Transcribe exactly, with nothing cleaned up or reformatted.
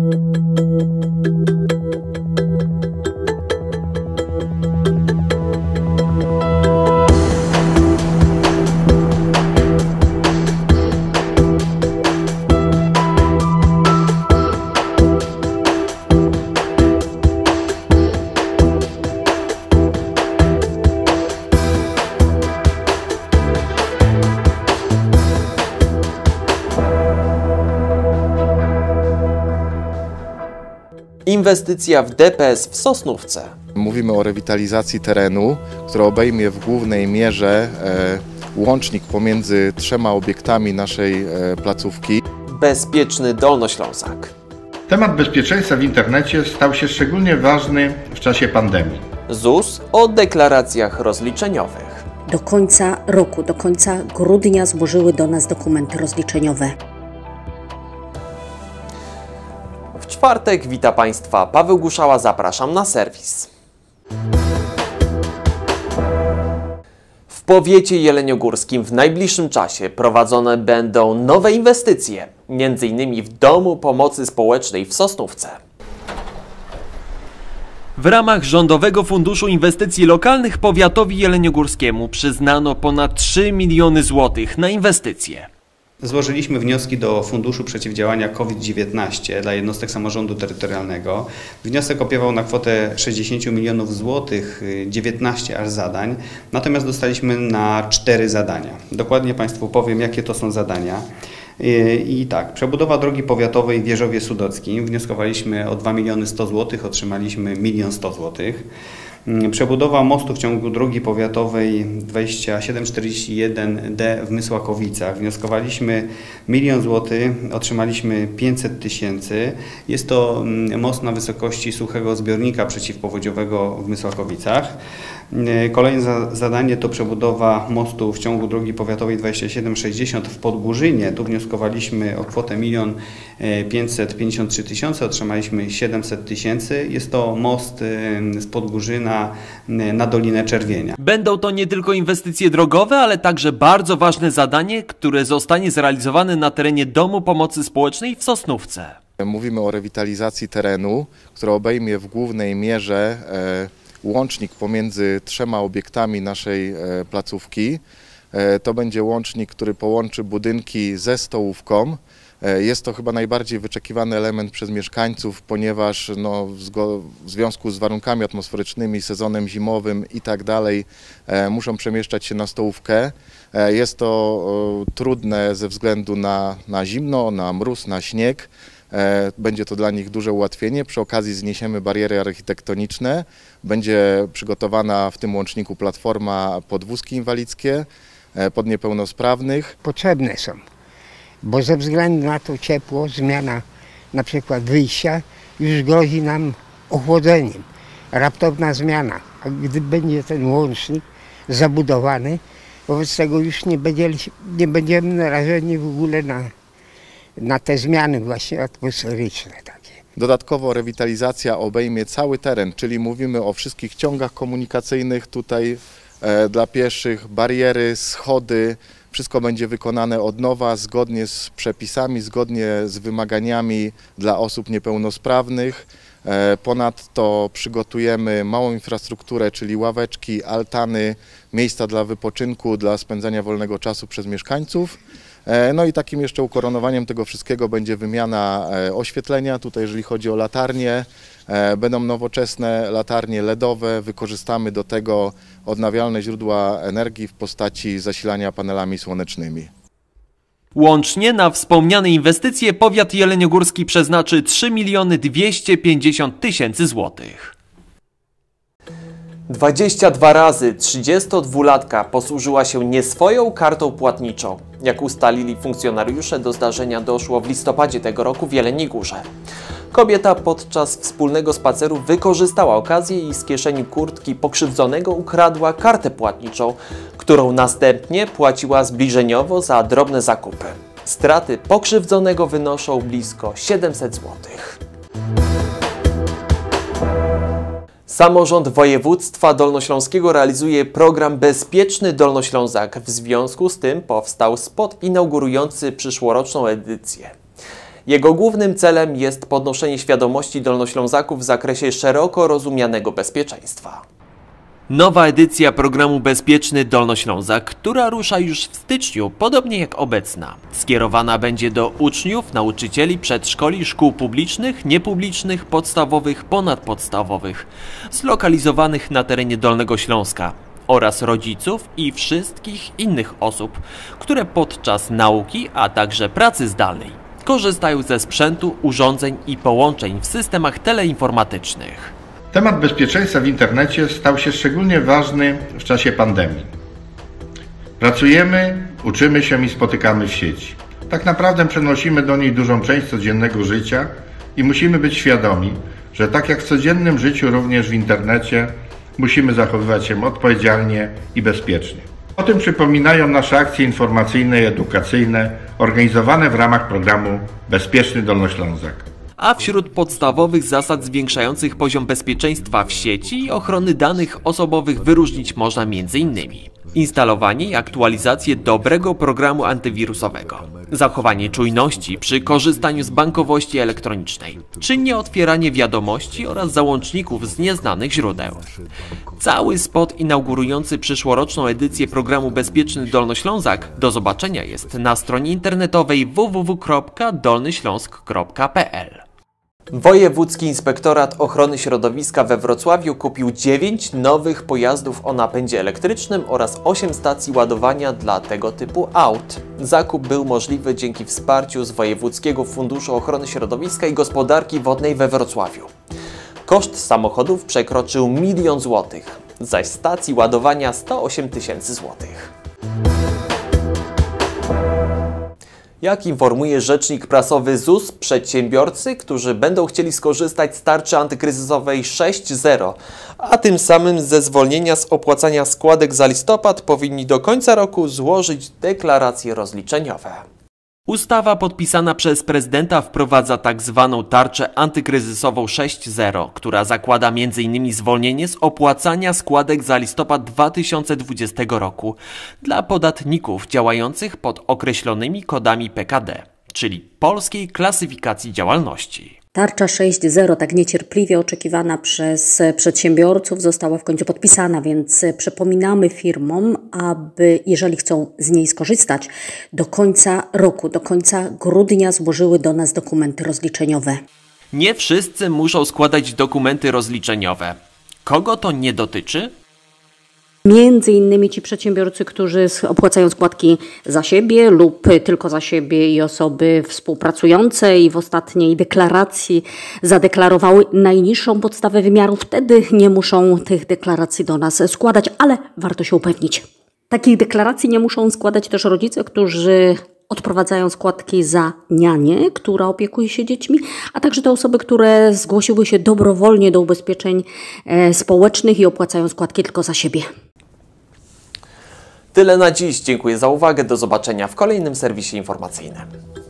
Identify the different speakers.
Speaker 1: Inwestycja w D P S w Sosnówce.
Speaker 2: Mówimy o rewitalizacji terenu, która obejmie w głównej mierze e, łącznik pomiędzy trzema obiektami naszej e, placówki.
Speaker 1: Bezpieczny Dolnoślązak.
Speaker 3: Temat bezpieczeństwa w internecie stał się szczególnie ważny w czasie pandemii.
Speaker 1: Z U S o deklaracjach rozliczeniowych.
Speaker 4: Do końca roku, do końca grudnia złożyły do nas dokumenty rozliczeniowe.
Speaker 1: W czwartek wita Państwa Paweł Guszała, zapraszam na serwis. W powiecie jeleniogórskim w najbliższym czasie prowadzone będą nowe inwestycje, między innymi w Domu Pomocy Społecznej w Sosnówce. W ramach Rządowego Funduszu Inwestycji Lokalnych powiatowi jeleniogórskiemu przyznano ponad trzy miliony złotych na inwestycje.
Speaker 5: Złożyliśmy wnioski do Funduszu Przeciwdziałania COVID dziewiętnaście dla jednostek samorządu terytorialnego. Wniosek opiewał na kwotę sześćdziesiąt milionów złotych, dziewiętnaście aż zadań, natomiast dostaliśmy na cztery zadania. Dokładnie Państwu powiem, jakie to są zadania. I tak, przebudowa drogi powiatowej w Wierzowie Sudockim. Wnioskowaliśmy o dwa miliony sto złotych, otrzymaliśmy milion sto złotych. Przebudowa mostu w ciągu drogi powiatowej dwadzieścia siedem czterdzieści jeden D w Mysłakowicach. Wnioskowaliśmy milion złotych, otrzymaliśmy pięćset tysięcy. Jest to most na wysokości suchego zbiornika przeciwpowodziowego w Mysłakowicach. Kolejne za, zadanie to przebudowa mostu w ciągu drogi powiatowej dwadzieścia siedem sześćdziesiąt w Podgórzynie. Tu wnioskowaliśmy o kwotę milion pięćset pięćdziesiąt trzy tysiące, otrzymaliśmy siedemset tysięcy. Jest to most z Podgórzyna na Dolinę Czerwienia.
Speaker 1: Będą to nie tylko inwestycje drogowe, ale także bardzo ważne zadanie, które zostanie zrealizowane na terenie Domu Pomocy Społecznej w Sosnówce.
Speaker 2: Mówimy o rewitalizacji terenu, która obejmie w głównej mierze e, łącznik pomiędzy trzema obiektami naszej e, placówki. E, to będzie łącznik, który połączy budynki ze stołówką. E, jest to chyba najbardziej wyczekiwany element przez mieszkańców, ponieważ no, w, w związku z warunkami atmosferycznymi, sezonem zimowym i tak dalej e, muszą przemieszczać się na stołówkę. E, jest to e, trudne ze względu na, na zimno, na mróz, na śnieg. Będzie to dla nich duże ułatwienie. Przy okazji zniesiemy bariery architektoniczne. Będzie przygotowana w tym łączniku platforma pod wózki inwalidzkie, pod niepełnosprawnych.
Speaker 6: Potrzebne są, bo ze względu na to ciepło, zmiana na przykład wyjścia już grozi nam ochłodzeniem. Raptowna zmiana, a gdy będzie ten łącznik zabudowany, wobec tego już nie, będzie, nie będziemy narażeni w ogóle na na te zmiany właśnie atmosferyczne takie.
Speaker 2: Dodatkowo rewitalizacja obejmie cały teren, czyli mówimy o wszystkich ciągach komunikacyjnych tutaj e, dla pieszych, bariery, schody, wszystko będzie wykonane od nowa, zgodnie z przepisami, zgodnie z wymaganiami dla osób niepełnosprawnych. E, ponadto przygotujemy małą infrastrukturę, czyli ławeczki, altany, miejsca dla wypoczynku, dla spędzania wolnego czasu przez mieszkańców. No i takim jeszcze ukoronowaniem tego wszystkiego będzie wymiana oświetlenia. Tutaj jeżeli chodzi o latarnie, będą nowoczesne latarnie L E D owe. Wykorzystamy do tego odnawialne źródła energii w postaci zasilania panelami słonecznymi.
Speaker 1: Łącznie na wspomniane inwestycje powiat jeleniogórski przeznaczy trzy miliony dwieście pięćdziesiąt tysięcy złotych. dwadzieścia dwa razy trzydziestodwulatka posłużyła się nie swoją kartą płatniczą. Jak ustalili funkcjonariusze, do zdarzenia doszło w listopadzie tego roku w Jeleniej Górze. Kobieta podczas wspólnego spaceru wykorzystała okazję i z kieszeni kurtki pokrzywdzonego ukradła kartę płatniczą, którą następnie płaciła zbliżeniowo za drobne zakupy. Straty pokrzywdzonego wynoszą blisko siedemset złotych. Samorząd Województwa Dolnośląskiego realizuje program Bezpieczny Dolnoślązak. W związku z tym powstał spot inaugurujący przyszłoroczną edycję. Jego głównym celem jest podnoszenie świadomości Dolnoślązaków w zakresie szeroko rozumianego bezpieczeństwa. Nowa edycja programu Bezpieczny Dolnoślązak, która rusza już w styczniu, podobnie jak obecna. Skierowana będzie do uczniów, nauczycieli przedszkoli, szkół publicznych, niepublicznych, podstawowych, ponadpodstawowych, zlokalizowanych na terenie Dolnego Śląska oraz rodziców i wszystkich innych osób, które podczas nauki, a także pracy zdalnej korzystają ze sprzętu, urządzeń i połączeń w systemach teleinformatycznych.
Speaker 3: Temat bezpieczeństwa w internecie stał się szczególnie ważny w czasie pandemii. Pracujemy, uczymy się i spotykamy w sieci. Tak naprawdę przenosimy do niej dużą część codziennego życia i musimy być świadomi, że tak jak w codziennym życiu, również w internecie musimy zachowywać się odpowiedzialnie i bezpiecznie. O tym przypominają nasze akcje informacyjne i edukacyjne organizowane w ramach programu Bezpieczny Dolnoślązak.
Speaker 1: A wśród podstawowych zasad zwiększających poziom bezpieczeństwa w sieci i ochrony danych osobowych wyróżnić można między innymi instalowanie i aktualizację dobrego programu antywirusowego, zachowanie czujności przy korzystaniu z bankowości elektronicznej, czynnie otwieranie wiadomości oraz załączników z nieznanych źródeł. Cały spot inaugurujący przyszłoroczną edycję programu Bezpieczny Dolnoślązak do zobaczenia jest na stronie internetowej w w w kropka dolnyśląsk kropka p l. Wojewódzki Inspektorat Ochrony Środowiska we Wrocławiu kupił dziewięć nowych pojazdów o napędzie elektrycznym oraz osiem stacji ładowania dla tego typu aut. Zakup był możliwy dzięki wsparciu z Wojewódzkiego Funduszu Ochrony Środowiska i Gospodarki Wodnej we Wrocławiu. Koszt samochodów przekroczył milion złotych, zaś stacji ładowania sto osiem tysięcy złotych. Jak informuje rzecznik prasowy Z U S, przedsiębiorcy, którzy będą chcieli skorzystać z tarczy antykryzysowej sześć zero, a tym samym ze zwolnienia z opłacania składek za listopad, powinni do końca roku złożyć deklaracje rozliczeniowe. Ustawa podpisana przez prezydenta wprowadza tak zwaną tarczę antykryzysową sześć zero, która zakłada między innymi zwolnienie z opłacania składek za listopad dwa tysiące dwudziestego roku dla podatników działających pod określonymi kodami P K D, czyli Polskiej Klasyfikacji Działalności.
Speaker 4: Tarcza sześć zero, tak niecierpliwie oczekiwana przez przedsiębiorców, została w końcu podpisana, więc przypominamy firmom, aby jeżeli chcą z niej skorzystać, do końca roku, do końca grudnia złożyły do nas dokumenty rozliczeniowe.
Speaker 1: Nie wszyscy muszą składać dokumenty rozliczeniowe. Kogo to nie dotyczy?
Speaker 4: Między innymi ci przedsiębiorcy, którzy opłacają składki za siebie lub tylko za siebie i osoby współpracujące i w ostatniej deklaracji zadeklarowały najniższą podstawę wymiaru, wtedy nie muszą tych deklaracji do nas składać, ale warto się upewnić. Takich deklaracji nie muszą składać też rodzice, którzy odprowadzają składki za nianię, która opiekuje się dziećmi, a także te osoby, które zgłosiły się dobrowolnie do ubezpieczeń e, społecznych i opłacają składki tylko za siebie.
Speaker 1: Tyle na dziś. Dziękuję za uwagę. Do zobaczenia w kolejnym serwisie informacyjnym.